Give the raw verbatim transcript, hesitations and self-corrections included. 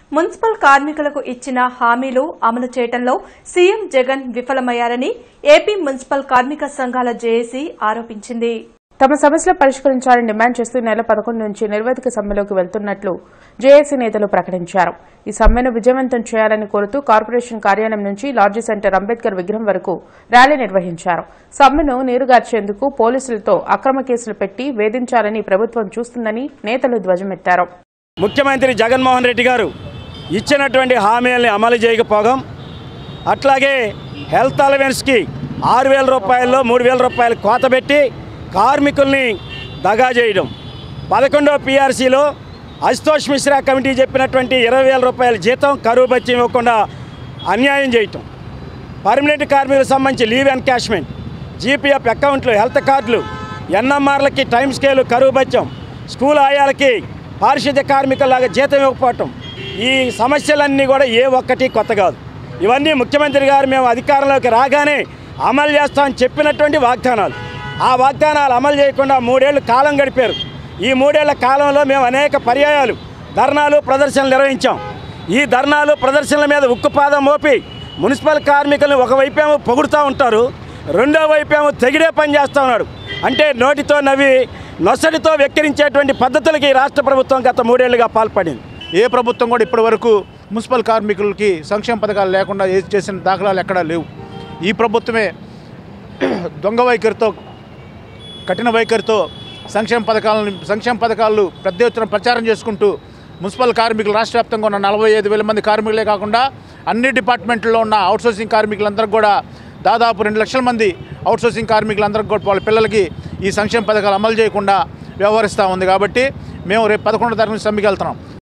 Municipal కార్మికులకు ఇచ్చిన హామీలు అమలు చేయడంలో సీఎం జగన్ విఫలమయ్యారని ఏపీ మున్సిపల్ కార్మిక సంఘాల జేఏసీ ఆరోపించింది. తమ సమస్యలు పరిష్కరించాలని డిమాండ్ చేస్తూ నెల పదకొండు నుంచి నిర్వేదిక సమ్మెలోకి వెళ్తున్నట్లు జేఏసీ నేతలు ప్రకటించారు. ఈ సమ్మెను విజయవంతం చేయాలని కోరుతూ కార్పొరేషన్ కార్యాలయం నుంచి లాడ్జీ సెంటర్ అంబేద్కర్ విగ్రహం వరకు ర్యాలీ నిర్వహించారు. సమ్మెను నీరుగార్చేందుకు పోలీసులతో అక్రమ కేసులు పెట్టి వేధించాలని ప్రభుత్వం చూస్తుందని నేతలు ధ్వజమెత్తారు. ముఖ్యమంత్రి జగన్మోహన్ రెడ్డి గారు ఇచ్చినటువంటి హామీలను అమలు చేయకపోవడం, అట్లాగే హెల్త్ అలవెన్స్కి ఆరు వేల రూపాయల్లో మూడు వేల రూపాయలు కోత పెట్టి కార్మికుల్ని దగా చేయడం, పదకొండవ పీఆర్సీలో అశుతోష్ మిశ్రా కమిటీ చెప్పినటువంటి ఇరవై వేల రూపాయల జీతం కరువు భత్యం ఇవ్వకుండా అన్యాయం చేయటం, పర్మనెంట్ కార్మికులకు సంబంధించి లీవ్ ఎన్కాష్మెంట్, జీపీఎఫ్ అకౌంట్లు, హెల్త్ కార్డులు, ఎన్ఎంఆర్లకి టైం స్కేలు కరువు భత్యం, స్కూల్ ఆయాలకి పారిశుద్ధ్య కార్మికుల్లాగా జీతం ఇవ్వకపోవటం, ఈ సమస్యలన్నీ కూడా ఏ ఒక్కటి కొత్త కాదు. ఇవన్నీ ముఖ్యమంత్రి గారు మేము అధికారంలోకి రాగానే అమలు చేస్తామని చెప్పినటువంటి వాగ్దానాలు. ఆ వాగ్దానాలు అమలు చేయకుండా మూడేళ్లు కాలం గడిపారు. ఈ మూడేళ్ల కాలంలో మేము అనేక పర్యాయాలు ధర్నాలు ప్రదర్శనలు నిర్వహించాం. ఈ ధర్నాలు ప్రదర్శనల మీద ఉక్కుపాదం మోపి మున్సిపల్ కార్మికులను ఒకవైపేమో పొగుడుతూ ఉంటారు, రెండో వైపేమో తెగిడే పని చేస్తూ ఉన్నాడు. అంటే నోటితో నవ్వి నొసటితో వెక్కిరించేటువంటి పద్ధతులకి రాష్ట్ర ప్రభుత్వం గత మూడేళ్లుగా పాల్పడింది. ఏ ప్రభుత్వం కూడా ఇప్పటి వరకు మున్సిపల్ కార్మికులకి సంక్షేమ పథకాలు లేకుండా చేసిన దాఖలాలు ఎక్కడా లేవు. ఈ ప్రభుత్వమే దొంగ వైఖరితో, కఠిన వైఖరితో సంక్షేమ పథకాలను సంక్షేమ పథకాలు పెద్ద ఎత్తున ప్రచారం చేసుకుంటూ మున్సిపల్ కార్మికులు రాష్ట్ర వ్యాప్తంగా ఉన్న నలభై ఐదు వేల మంది కార్మికులే కాకుండా అన్ని డిపార్ట్మెంట్లో ఉన్న అవుట్సోర్సింగ్ కార్మికులందరికీ కూడా దాదాపు రెండు లక్షల మంది అవుట్సోర్సింగ్ కార్మికులందరికీ కూడా వాళ్ళ పిల్లలకి ఈ సంక్షేమ పథకాలు అమలు చేయకుండా వ్యవహరిస్తూ ఉంది. కాబట్టి మేము రేపు పదకొండో తారీఖు నుంచి సమ్మెకి వెళ్తున్నాం.